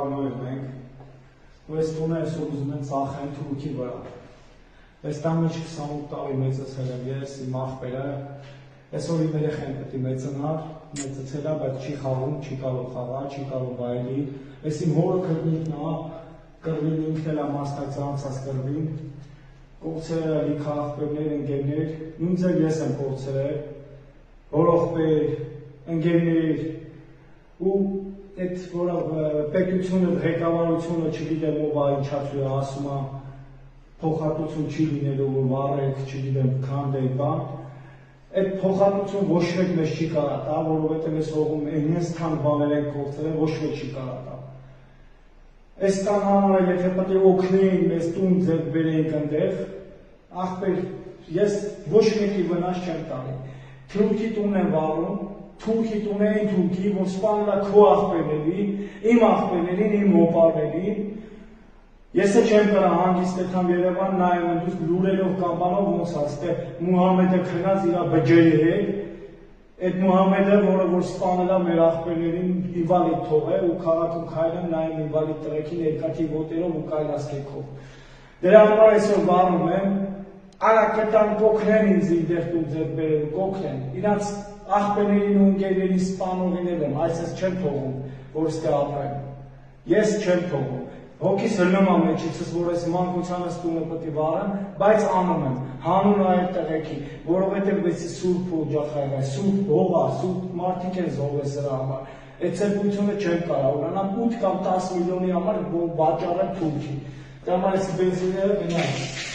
շինարարներ ենք, ու այս տունը այսօր ուզում են ծախեն թուրքի վրա։ Այս տանը 28 տարի մեծացել եմ ես, իմ աղբերը, այսօր իմ երեխան պետք է մեծանար, մեծացել է, բայց չի խաղում, չի կարող խաղալ, չի կարող վայելի։ Այս իմ հորը կրվինն է, կրվին ինքն էլ է մասնակցել անցած կրվին, կողցել է լիքը աղբերներ, ընկերներ, նույն ձև ես եմ կողցել, հորողբեր, ընկերներ, ու այդ որը պետությունը, ղեկավարությունը չգիտեմ ով է ինչացու է ասում է, փոխհատուցում չի լինելու, որ վառեք, չգիտեմ, քանդեք բան, այդ փոխհատուցում ոչ մեկ մեզ չի կարող տա, որովհետև այս հողում այնպես քան բաներ են կողցել, ոչ մեկ չի կարող տա։ Այս տան համար եթե պետք է օգնեին, մեզ տուն ձեռք բերեինք այնտեղ, ախպեր, ես ոչ մեկի վնաս չեմ տալի։ Թուրքի տունն եմ վառում, թուրքի տունը այն թուրքի, որ սպանել է քո աղբերներին, իմ աղբերներին, իմ հոպարներին։ Ես չեմ կրա հանգիստ այդքան Երևան նայում եմ դուք լուրերով կամ բանով ոնց ասते Մուհամեդը քնած իր բջերի հետ, այդ Մուհամեդը, որը որ սպանել է մեր աղբերներին ինվալիդ թողել ու քաղաքում քայլում նայում ինվալիդ տղեկին երկաթի ոտերով ու կայլասկեքով։ Դրա համար այսօր վառում եմ, արա կտան կոքրեն ինձ իդեղ տուն ձեռք բերել, կոքրեն, իրանց աղբերներին ու ընկերներին սպանողին եմ, այսպես չեմ թողում, որ ստե ապրեմ, ես չեմ թողում, հոգիս հլնում եմ մեջիցս, որ այս մանկությանս տունը պետք է վառեմ, բայց անում եմ, հանուն այդ տղեկի, որովհետև բեցի սուրբ օջախայր է, սուրբ հող է, սուրբ մարդիկ են զոհվել սրա համար, այդ ծերպությունը չեմ կարող ունենամ 8 կամ 10 միլիոնի համար վաճառեմ թուրքի, դա համար այս բենզինները գնամ։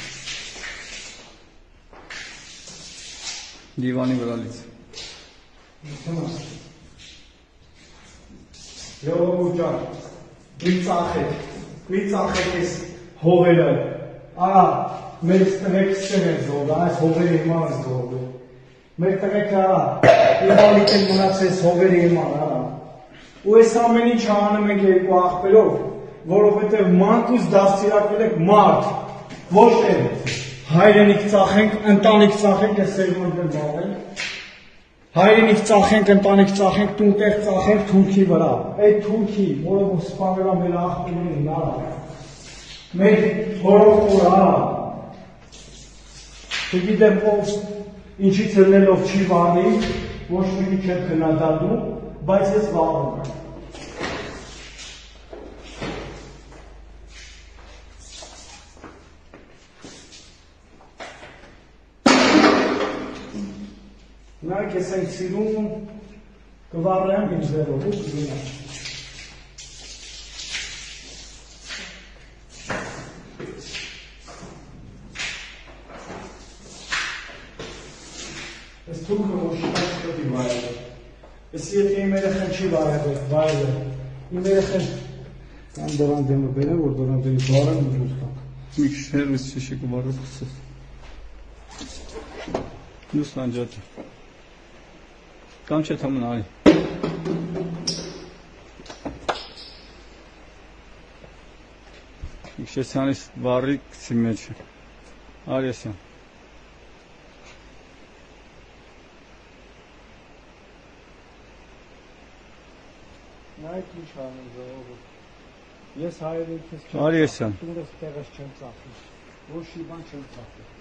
Դիվանի վրալից։ Ժողովուրդ ջան, մի ծախեք ես հողերը, արա, մեր տղեկ ստեն են զոհվել, այս հողերի հիման են զոհվել, մեր տղեկը արա, ինվալիդ են մնացել հողերի հիման, արա, ու այս ամեն ինչ անում եք երկու աղբերով, որովհետև մանկուց դաստիարակվել եք մարդ, ոչ թե հայրենիք ծախենք, ընտանիք ծախենք, ես սերմոնդ եմ բաղենք, հայրենիք ծախենք, ընտանիք ծախենք, տունտեղ ծախենք թուրքի վրա, այդ թուրքի, որը որ սպանել է մեր աղբերներին, արա, մեր հորողտորը, արա, չգիտեմ ով ինչից ելնելով չի վառնի, ոչ մեկի չեմ քննադատում, բայց ես վառում եմ։ Նայեք ես այն սիրում կվառեմ իմ ձեռով ու կգնամ։ Ես թուրքը որ շիտակ չպետք է վայելել։ Ես եթե իմ երեխան չի վայելել, իմ երեխան կամ դրան դեմը բերեմ, որ դրան դեմից վառեմ ու դուս կամ։ Մի քիչ հերվից շիշի կվառով խսես։ Դուս լանջատը։ Կամ չէ թամն արի։ Իքշեսյանից վառի կցի մեջը։ Արյեսյան։ Նայք ինչ անում ժողովուրդ։ Ես հայերենիքս չեմ ծախի։ Արյեսյան։ Տունս տեղս չեմ ծախի։ Ոչ մի բան չեմ ծախի։